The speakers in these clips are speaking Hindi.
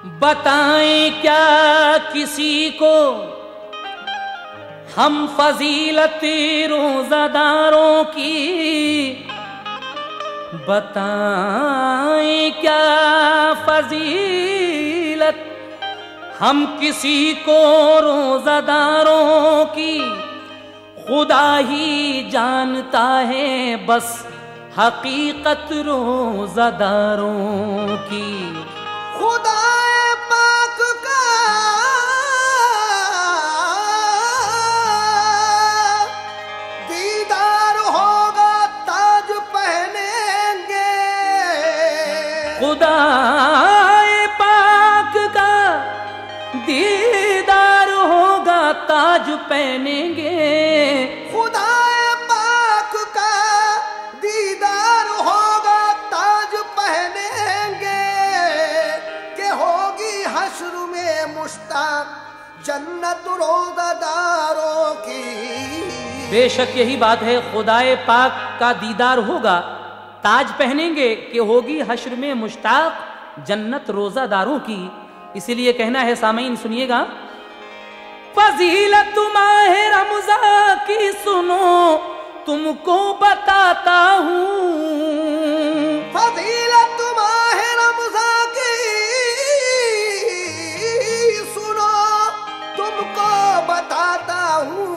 बताएं क्या किसी को हम फजीलत रोज़ादारों की, बताएं क्या फजीलत हम किसी को रोज़ादारों की। खुदा ही जानता है बस हकीकत रोज़ादारों की। खुदा पाक का दीदार होगा ताज पहनेंगे। खुदा पाक का दीदार होगा ताज पहनेंगे। खुदा पाक का दीदार होगा ताज पहनेंगे कि होगी हश्र में मुश्ताक जन्नत रोज़ादारों की। बेशक यही बात है, खुदाए पाक का दीदार होगा ताज पहनेंगे कि होगी हश्र में मुश्ताक जन्नत रोज़ादारों की। इसीलिए कहना है सामीन सुनिएगा, फजीलत माहे रमज़ान की सुनो तुमको बताता हूँ। फजीलत माहे रमज़ान की सुनो तुमको बताता हूँ।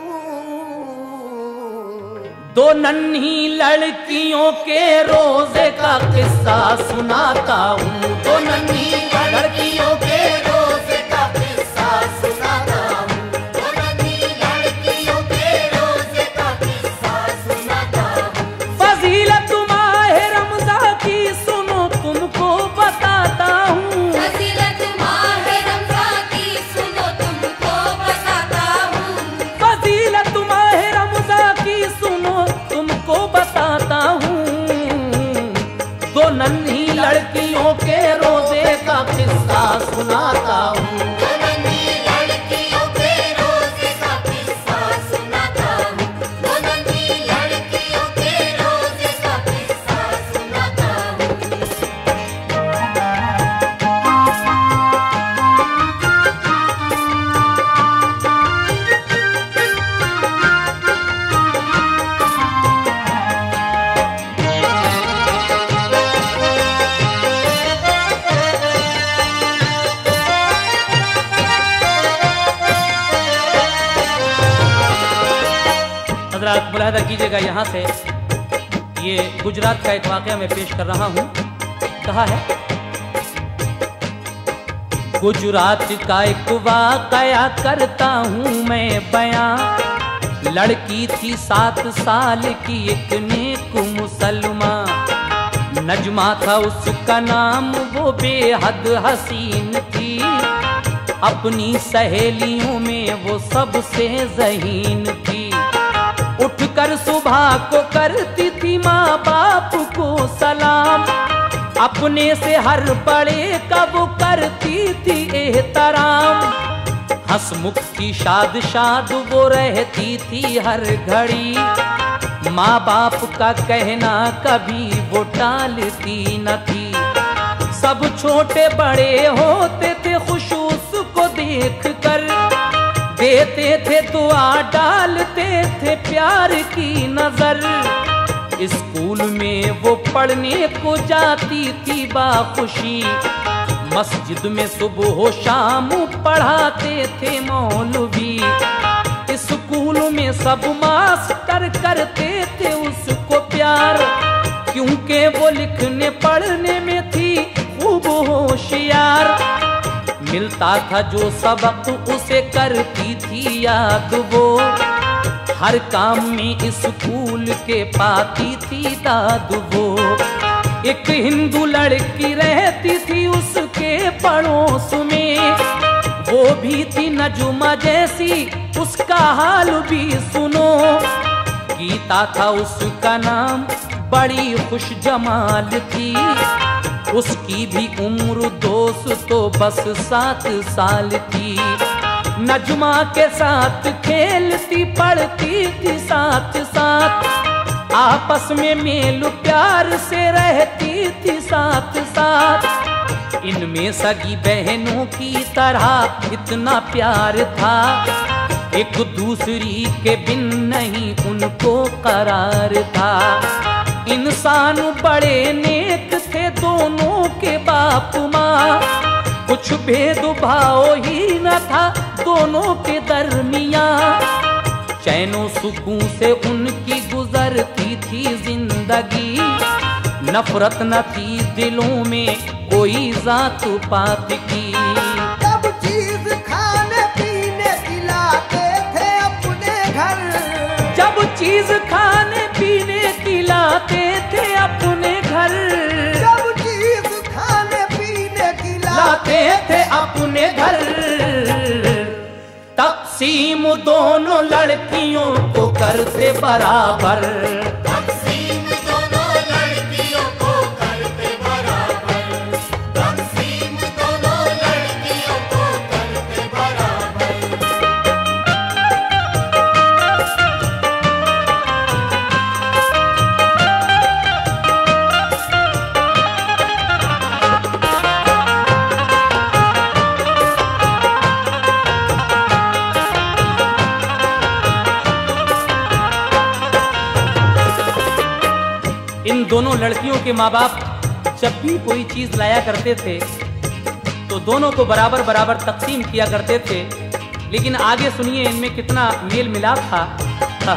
दो नन्ही लड़कियों के रोजे का किस्सा सुनाता हूँ। दो नन्ही लड़कियों के रोजे का किस्सा सुनाता हूँ। दो नन्ही लड़कियों के रोजे का किस्सा सुनाता हूँ। फजीलत माहे रमज़ान की सुनो तुमको बताता हूँ। फजीलत माहे रमज़ान की सुनो तुमको बताता हूँ। फजीलत माहे रमज़ान की सुनो तुमको बताता हूँ। दो नन्ही लड़कियों के रोजे का किस्सा सुनाता हूँ। दो नन्ही लड़कियों के रोजे का किस्सा सुनाता हूँ। दो नन्ही लड़कियों के रोजे का किस्सा सुनाता हूँ। हज़रात मुलाहिज़ा कीजिएगा, यहाँ से ये गुजरात का एक वाक़या मैं पेश कर रहा हूँ। कहा है, गुजरात का एक वाक़या करता हूँ मैं बयां। लड़की थी 7 साल की एक नेक मुसलमान। नजमा था उसका नाम, वो बेहद हसीन थी। अपनी सहेलियों में वो सबसे ज़हीन थी। उठकर सुबह को करती थी माँ बाप को सलाम। अपने से हर बड़े का वो करती थी एहतराम। हंसमुख की शाद शाद वो रहती थी हर घड़ी। माँ बाप का कहना कभी वो टालती न थी। सब छोटे बड़े होते थे खुश उसको देख कर। देते थे दुआ, डालते थे प्यार की नजर। स्कूल में वो पढ़ने को जाती थी बाखुशी। मस्जिद में सुबह शाम पढ़ाते थे मौलवी। स्कूल में सब मास्टर करते थे उसको प्यार। क्योंकि वो लिखने पढ़ने में थी खूब होशियार। मिलता था जो सबक उसे करती थी याद वो। हर काम में स्कूल के पाती थी दाद वो। एक हिंदू लड़की रहती थी उसके पड़ोस में। वो भी थी नजुमा जैसी, उसका हाल भी सुनो। गीता था उसका नाम, बड़ी खुश जमाल थी। उसकी भी उम्र दोस्तों बस 7 साल थी। नजमा के साथ खेलती पढ़ती थी साथ साथ। आपस में मेल प्यार से रहती थी साथ साथ। इनमें सगी बहनों की तरह इतना प्यार था, एक दूसरी के बिन नहीं उनको करार था। इंसान बड़े नेक थे दोनों के बाप माँ, कुछ भेदभाव ही न था दोनों के दरमियाँ। चैनो सुकून से उनकी गुजरती थी जिंदगी, नफरत न थी दिलों में कोई जात पात की। सब चीज खाने पीने खिलाते थे अपने घर, जब चीज खाने पीने खिलाते थे अपने घर, सब चीज खाने पीने लाते थे अपने घर। तक़सीम दोनों लड़कियों को करते बराबर, तक़सीम दोनों लड़कियों को करते बराबर, तक़सीम दोनों लड़कियों को करते बराबर। इन दोनों लड़कियों के माँ बाप जब भी कोई चीज लाया करते थे तो दोनों को बराबर बराबर तकसीम किया करते थे। लेकिन आगे सुनिए इनमें कितना मेल मिलाप था।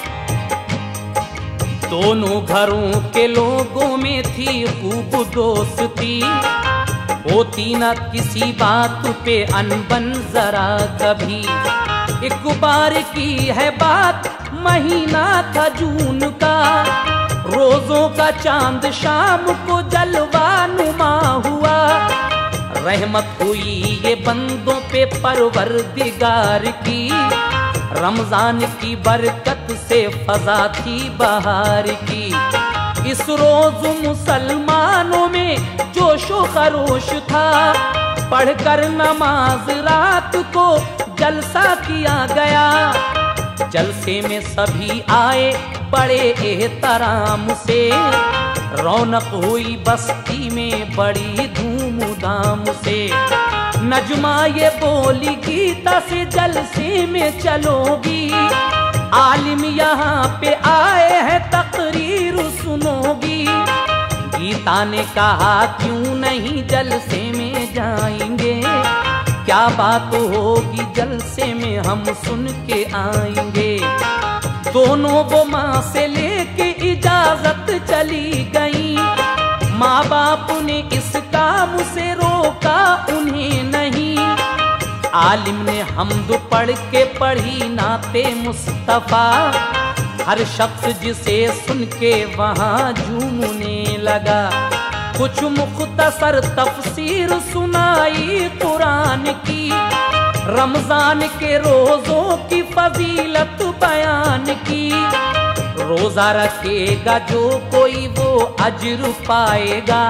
दोनों घरों के लोगों में थी खूब दोस्ती, होती न किसी बात पे अनबन जरा कभी। एक बार की है बात, महीना था जून का, रोजों का चांद शाम को जलवा नुमा हुआ। रहमत हुई ये बंदों पे परवरदिगार की, रमजान की बरकत से फजा थी बहार की। इस रोज मुसलमानों में जोशो खरोश था, पढ़कर नमाज रात को जलसा किया गया। जलसे में सभी आए बड़े एहतराम से, रौनक हुई बस्ती में बड़ी धूमधाम से। नजमा ये बोली गीता से जलसे में चलोगी, आलिम यहाँ पे आए हैं तकरीर सुनोगी। गीता ने कहा क्यों नहीं जलसे में जाएंगे, क्या बात होगी जलसे में हम सुन के आएंगे। दोनों वो माँ से लेके इजाजत चली गई, माँ बाप ने इस काम से रोका उन्हें नहीं। आलिम ने हम्द पढ़ के पढ़ी नाते मुस्तफा, हर शख्स जिसे सुन के वहाँ झूमने लगा। कुछ मुख्तसर तफसीर सुनाई कुरान की, रमजान के रोजों की फजीलत बयान की। रोजा रखेगा जो कोई वो अजर पाएगा,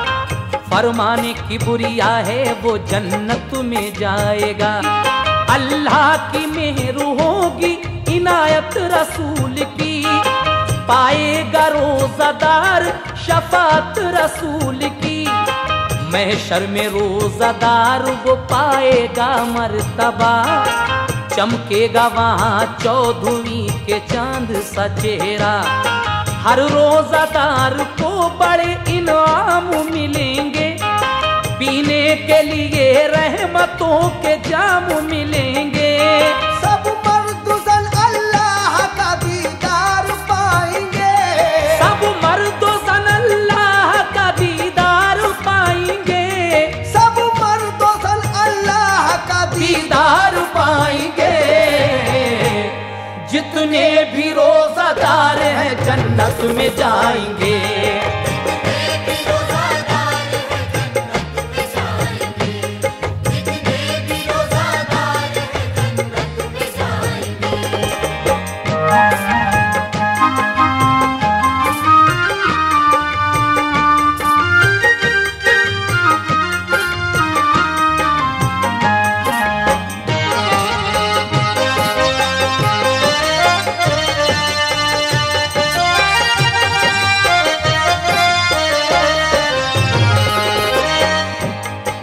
फरमाने की बुरिया है वो जन्नत में जाएगा। अल्लाह की मेहर होगी इनायत रसूल की, पाएगा रोजादार शफात रसूल की। महशर में रोजादार वो पाएगा मर्तबा, चमकेगा वहाँ 14वीं के चांद सा चेहरा। हर रोजादार को बड़े इनाम मिलेंगे, पीने के लिए रहमतों के जाम मिलेंगे। सब मर्द ज़न अल्लाह का दीदार पाएंगे, सब मर्द ज़न अल्लाह का दीदार पाएंगे, सब मर्द ज़न अल्लाह का दीदार पाएंगे। जितने भी रोजादार हैं जन्नत में जाएंगे।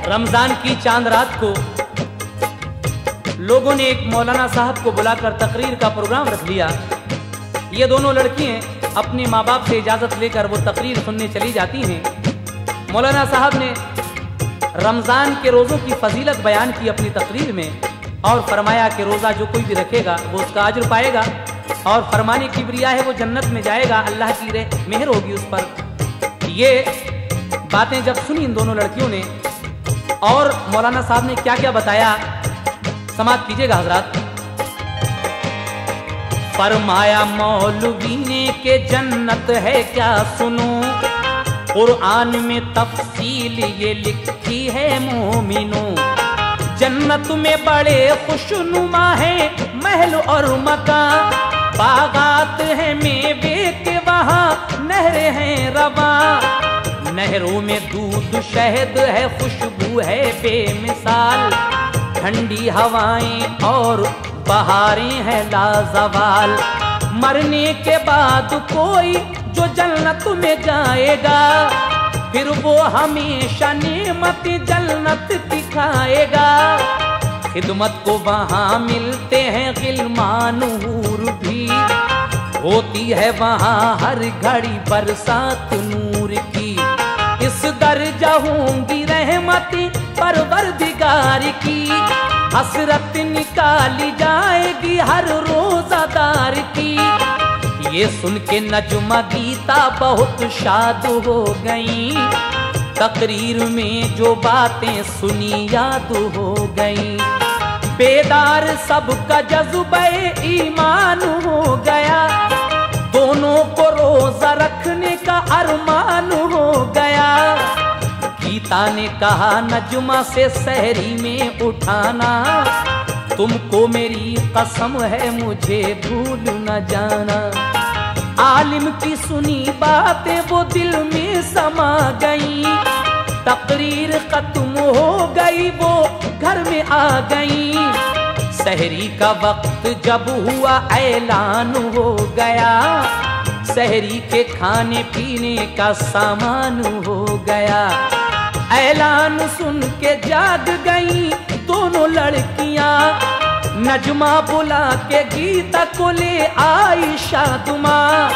रमजान की चांद रात को लोगों ने एक मौलाना साहब को बुलाकर तकरीर का प्रोग्राम रख लिया। ये दोनों लड़कियां अपने माँ बाप से इजाजत लेकर वो तकरीर सुनने चली जाती हैं। मौलाना साहब ने रमजान के रोजों की फजीलत बयान की अपनी तकरीर में और फरमाया कि रोजा जो कोई भी रखेगा वो उसका अज्र पाएगा और फरमाने की ब्रिया है वो जन्नत में जाएगा, अल्लाह की मेहर होगी उस पर। ये बातें जब सुनी इन दोनों लड़कियों ने और मौलाना साहब ने क्या क्या बताया, समाप्त कीजिएगा हजरात। फरमाया मौलवी ने के जन्नत है क्या सुनो, कुरान में तफसील ये लिखी है मोमिनो। जन्नत में बड़े खुशनुमा है महल और मकान, बागात है मेवे के वहाँ नहरें हैं रवा। नहरों में दूध शहद है खुशबू है बेमिसाल, ठंडी हवाएं और बहारें हैं लाजवाल। मरने के बाद कोई जो जन्नत में जाएगा फिर वो हमेशा नेमत जन्नत की खाएगा। खिदमत को वहाँ मिलते हैं गिलमान हूर भी, होती है वहाँ हर घड़ी बरसात नूर की। इस दर्जा होंगी रहमती परवरदिगार की, हसरत निकाली जाएगी हर रोजादार की। ये सुन के नजमा गीता बहुत शाद हो गई, तकरीर में जो बातें सुनी याद हो गई। बेदार सबका जज्बे ईमान हो गया, दोनों को रोजा रखने का अरमान हो गया। गीता ने कहा नजमा से सहरी में उठाना, तुमको मेरी कसम है मुझे भूल न जाना। आलिम की सुनी बातें वो दिल में समा गई, तकरीर खत्म हो गई वो घर में आ गई। सहरी का वक्त जब हुआ ऐलान हो गया, सहरी के खाने पीने का सामान हो गया। ऐलान सुन के जाग गई दोनों लड़कियां, नजमा बुला के गीता को ले आई शादुमा।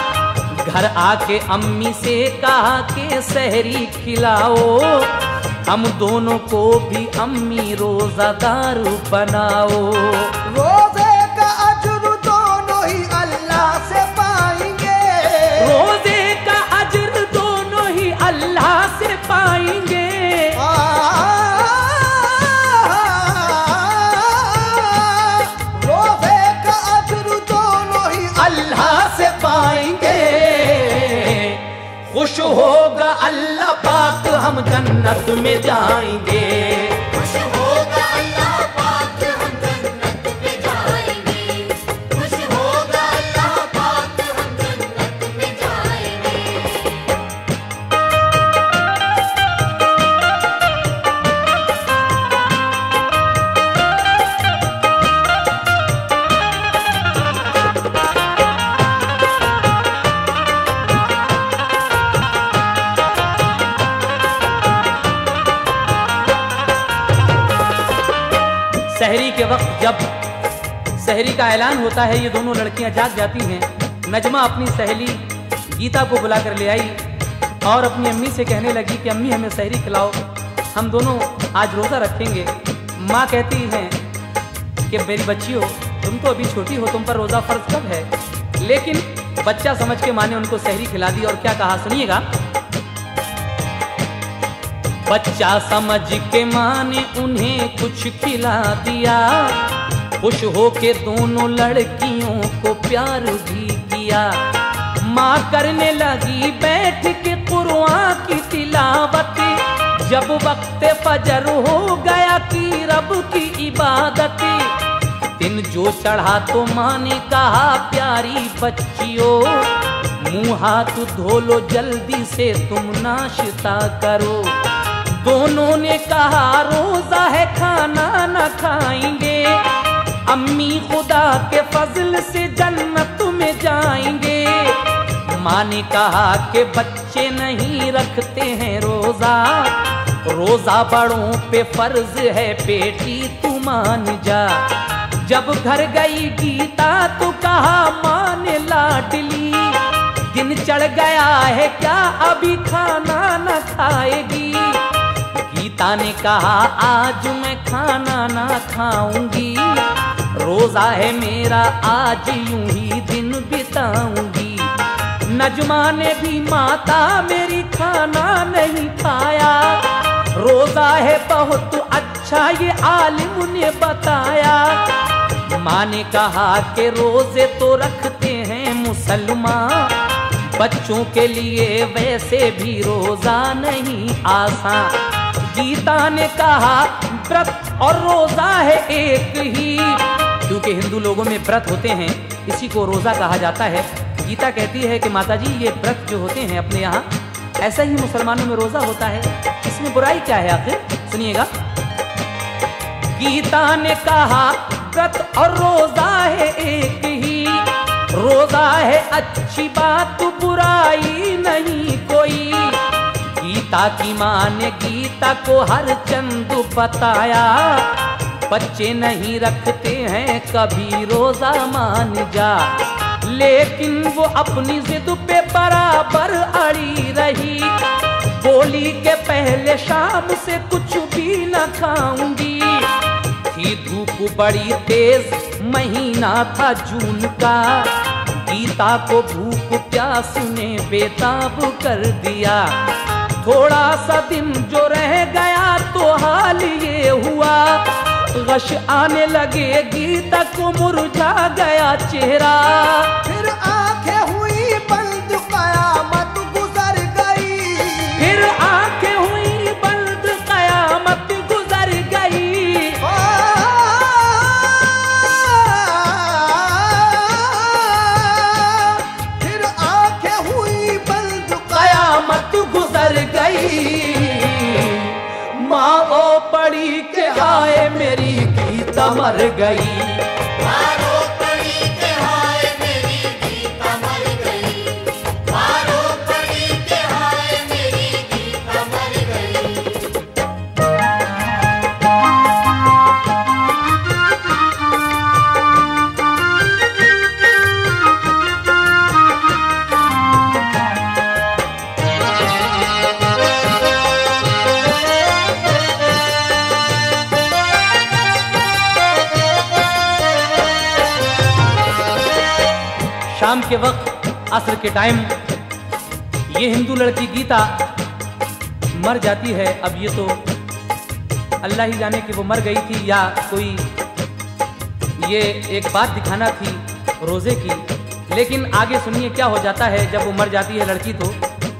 घर आके अम्मी से कहा के सहरी खिलाओ, हम दोनों को भी अम्मी रोजादार बनाओ। रोजे का अज्र दोनों ही अल्लाह से पाएंगे, रोजे का अज्र दोनों ही अल्लाह से पाएंगे। रोजे का अज्र दोनों ही अल्लाह से पाएंगे। खुश होगा अल्लाह पाक हम जन्नत में जाएंगे। खुश होगा अल्लाह पाक हम जन्नत में जाएंगे। खुश होगा अल्लाह पाक हम जन्नत में जाएंगे। सहरी के वक्त जब सहरी का ऐलान होता है, ये दोनों लड़कियां जाग जाती हैं। नजमा अपनी सहेली गीता को बुलाकर ले आई और अपनी अम्मी से कहने लगी कि अम्मी हमें सहरी खिलाओ, हम दोनों आज रोज़ा रखेंगे। माँ कहती हैं कि मेरी बच्चियों तुम तो अभी छोटी हो, तुम पर रोज़ा फ़र्ज कब है। लेकिन बच्चा समझ के माँ ने उनको सहरी खिला दी और क्या कहा सुनिएगा। बच्चा समझ के माँ ने उन्हें कुछ खिला दिया, खुश हो के दोनों लड़कियों को प्यार भी किया। माँ करने लगी बैठ के कुरान की तिलावत, जब वक्त फजर हो गया की रब की इबादत। दिन जो चढ़ा तो माँ ने कहा प्यारी बच्चियों, मुँह हाथ धो लो जल्दी से तुम नाश्ता करो। दोनों ने कहा रोजा है खाना न खाएंगे, अम्मी खुदा के फजल से जन्नत में जाएंगे। माँ ने कहा कि बच्चे नहीं रखते हैं रोजा, रोजा बड़ों पे फर्ज है बेटी तू मान जा। जब घर गई गीता तो कहा मान लाडली, दिन चढ़ गया है क्या अभी खाना न खाएगी। गीता ने कहा आज मैं खाना ना खाऊंगी, रोजा है मेरा आज यूं ही दिन बिताऊंगी। नजमा ने भी माता मेरी खाना नहीं खाया, रोजा है बहुत अच्छा ये आलिम ने बताया। माँ ने कहा कि रोजे तो रखते हैं मुसलमान, बच्चों के लिए वैसे भी रोजा नहीं आसान। गीता ने कहा व्रत और रोजा है एक ही, क्योंकि हिंदू लोगों में व्रत होते हैं इसी को रोजा कहा जाता है। गीता कहती है कि माताजी ये व्रत जो होते हैं अपने यहाँ, ऐसा ही मुसलमानों में रोजा होता है, इसमें बुराई क्या है आखिर? सुनिएगा। गीता ने कहा व्रत और रोजा है एक ही, रोजा है अच्छी बात बुराई नहीं कोई। गीता की माँ ने गीता को हर चंद बताया, बच्चे नहीं रखते हैं कभी रोजा मान जा। लेकिन वो अपनी जिद पे बराबर अड़ी रही, बोली के पहले शाम से कुछ भी न खाऊंगी। थी धूप बड़ी तेज महीना था जून का, गीता को भूख प्यास ने बेताब कर दिया। थोड़ा सा दिन जो रह गया तो हाल ये हुआ, गश आने लगे गीता को मुरझा गया चेहरा। फिर आंखें हुई बंद कयामत गुजर गई, फिर आंखें हुई बंद कयामत गुजर गई। फिर आंखें हुई बंद कयामत गुजर गई। माँ ओ पड़ी के हाय मेरी गीता मर गई। मारो पड़ी के हाय मेरी गीता मर गई, मारो पड़ी के हाय मेरी गीता मर गई। शाम के वक्त असर के टाइम ये हिंदू लड़की गीता मर जाती है। अब ये तो अल्लाह ही जाने कि वो मर गई थी या कोई ये एक बात दिखाना थी रोजे की। लेकिन आगे सुनिए क्या हो जाता है जब वो मर जाती है लड़की। तो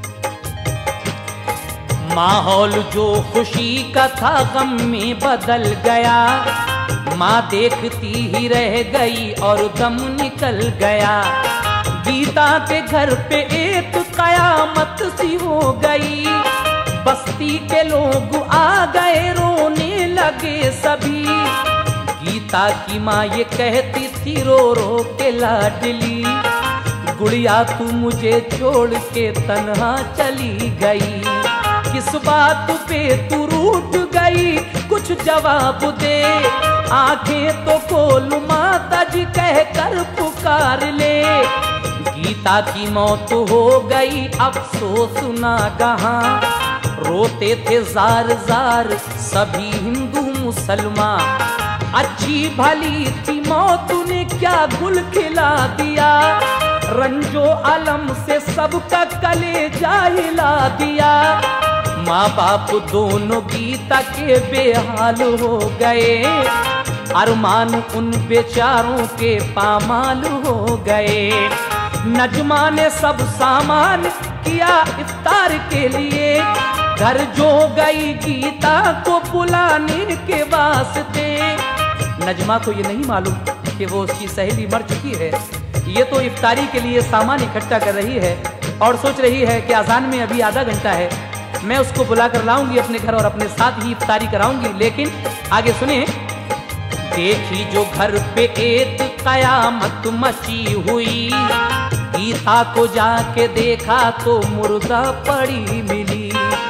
माहौल जो खुशी का था गम में बदल गया, माँ देखती ही रह गई और दम निकल गया। गीता के घर पे एक कयामत सी हो गई, बस्ती के लोग आ गए रोने लगे सभी। गीता की माँ ये कहती थी रो रो के लाडली, गुड़िया तू मुझे छोड़ के तन्हा चली गई। किस बात पे तू रूठ गई कुछ जवाब दे, आंखें तो खोल माता जी कह कर पुकार ले। गीता की मौत हो गई अफसोस ना कहाँ, रोते थे जार जार सभी हिंदू मुसलमान। अच्छी भली थी मौत ने क्या गुल खिला दिया, रंजो अलम से सबका कलेजा हिला दिया। माँ बाप दोनों गीता के बेहाल हो गए, अरमान उन बेचारों के पामाल हो गए। नजमा ने सब सामान किया इफ्तार के लिए, घर जो गई गीता को बुलाने के वास्ते। नजमा को ये नहीं मालूम कि वो उसकी सहेली मर चुकी है। ये तो इफ्तारी के लिए सामान इकट्ठा कर रही है और सोच रही है कि अजान में अभी आधा घंटा है, मैं उसको बुला कर लाऊंगी अपने घर और अपने साथ ही इफ्तारी कराऊंगी। लेकिन आगे सुने, देखी जो घर पे एक कयामत मची हुई, गीता को जाके देखा तो मुर्दा पड़ी मिली।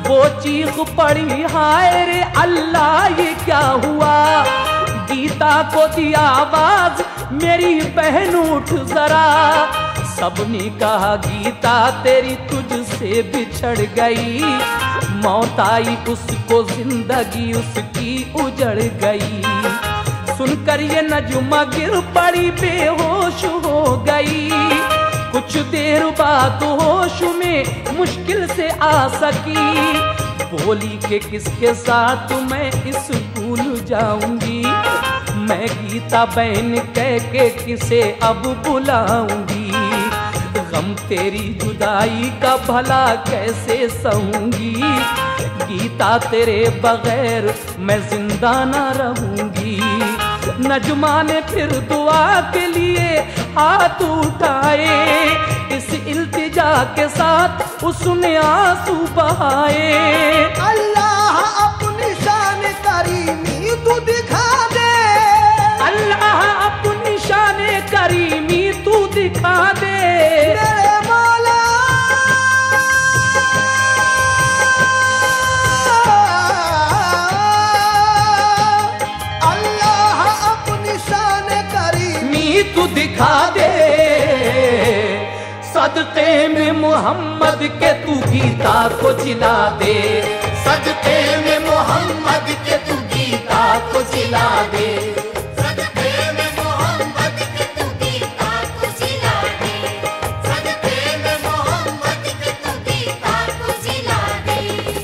वो चीख पड़ी, हाय रे अल्लाह ये क्या हुआ। गीता को दिया आवाज, मेरी बहन उठ जरा। सबने कहा गीता तेरी तुझसे बिछड़ गई, मौत आई उसको जिंदगी उसकी उजड़ गई। सुनकर ये नजुमा गिर पड़ी, बेहोश हो गई। कुछ देर बाद होश में मुश्किल से आ सकी, बोली कि किसके साथ मैं स्कूल जाऊंगी। मैं गीता बहन कह के किसे अब बुलाऊंगी। गम तेरी जुदाई का भला कैसे सहूंगी। गीता तेरे बगैर मैं जिंदा ना रहूंगी। नजुमा ने फिर दुआ के लिए हाथ उठाए, इस इल्तिजा के साथ उसने आंसू बहाए। अल्लाह अपनी शान करीमी तू दिखा दे, अल्लाह अपनी शान करीमी तू दिखा दे। मेरे मौला अल्लाह अपनी शान करीमी तू दिखा दे। सदके में मोहम्मद के तू गीता को जिला दे। सदके में मोहम्मद के तू गीता को जिला दे। सदके में मोहम्मद के तू गीता को जिला दे। सदके में मोहम्मद के तू गीता को जिला दे।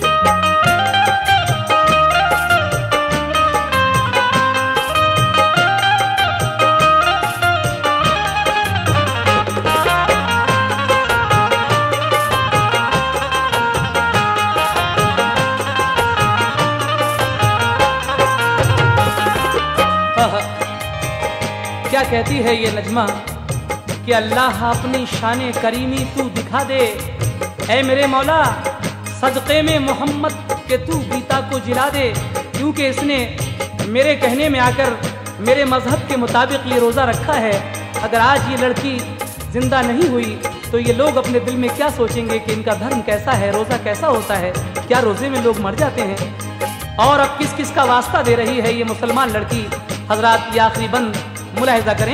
क्या कहती है ये नजमा कि अल्लाह अपनी शान करीमी तू दिखा दे। ऐ मेरे मौला सदक़े में मोहम्मद के तू गीता को जिला दे, क्योंकि इसने मेरे कहने में आकर मेरे मजहब के मुताबिक ये रोज़ा रखा है। अगर आज ये लड़की जिंदा नहीं हुई तो ये लोग अपने दिल में क्या सोचेंगे कि इनका धर्म कैसा है, रोज़ा कैसा होता है, क्या रोज़े में लोग मर जाते हैं। और अब किस किस का वास्ता दे रही है ये मुसलमान लड़की। हजरात ये आखिरी बंद मुलाहिजा करें।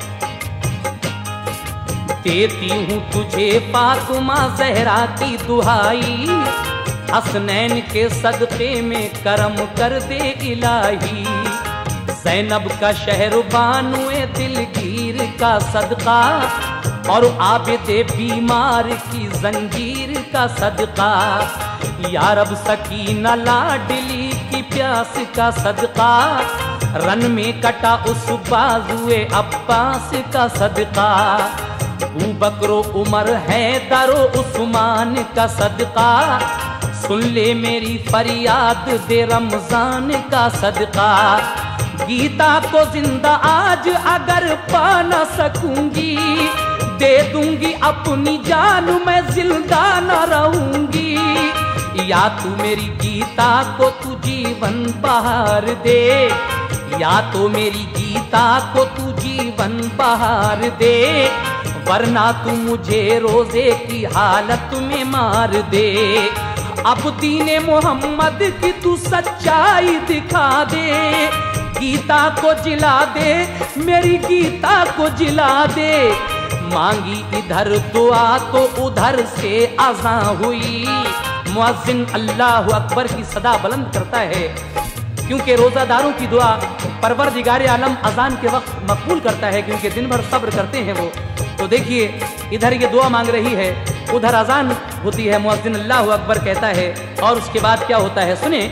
देती हूँ तुझे फातिमा ज़हरा की दुहाई, हसनैन के सदक़े में करम कर दे इलाही। ज़ैनब का शहर बानुए दिलगीर का सदका, और आबिदे बीमार की जंजीर का सदका। या रब सकीना लाडली की प्यास का सदका, रन में कटा उस बाजुए अब्बास का सदका। अबू बकरो उमर हैदरो उस्मान का सदका, सुन ले मेरी फरियाद दे रमजान का सदका। गीता को जिंदा आज अगर पा न सकूंगी, दे दूंगी अपनी जान मैं जिंदा न रहूंगी। या तू मेरी गीता को तू जीवन बहार दे, या तो मेरी गीता को तू जीवन बहार दे, वरना तू मुझे रोजे की हालत में मार दे। अब दीने मोहम्मद की तू सच्चाई दिखा दे, गीता को जिला दे, मेरी गीता को जिला दे। मांगी इधर दुआ तो उधर से अज़ां हुई, मुअज्जिन अल्लाह अकबर की सदा बुलंद करता है, क्योंकि रोज़ादारों की दुआ परवरदिगार आलम अजान के वक्त मकबूल करता है, क्योंकि दिन भर सब्र करते हैं वो। तो देखिए इधर ये दुआ मांग रही है, उधर अजान होती है, मुअज्जिन अल्लाह अकबर कहता है, और उसके बाद क्या होता है सुने।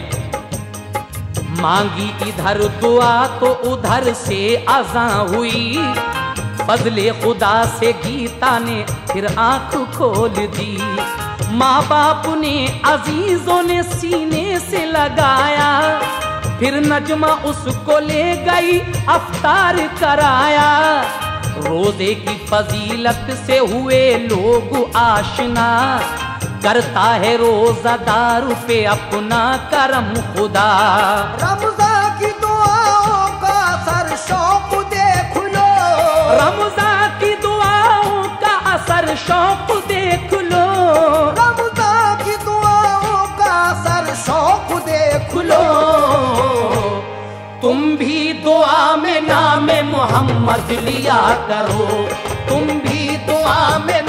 मांगी इधर दुआ तो उधर से अजां हुई, फजले खुदा से गीता ने फिर आंख खोल दी। माँ बाप ने अजीजों ने सीने से लगाया, फिर नजमा उसको ले गई अफ्तार कराया। रोजे की फजीलत से हुए लोग आशना, करता है रोजादार पे अपना करम खुदा। रमजान की दुआओं का असर शौक देख लो, रमजान की दुआओं का असर शौक देख लो, रमजान की दुआओं का मोहम्मद लिया करो, तुम भी दुआ में